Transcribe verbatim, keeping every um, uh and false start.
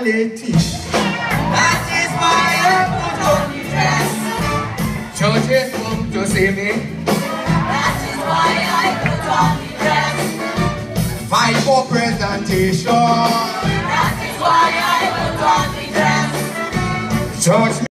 reality. That is why I put on the dress. Churches come to see me. That is why I put on the dress. Fight for presentation. That is why I put on the dress. Church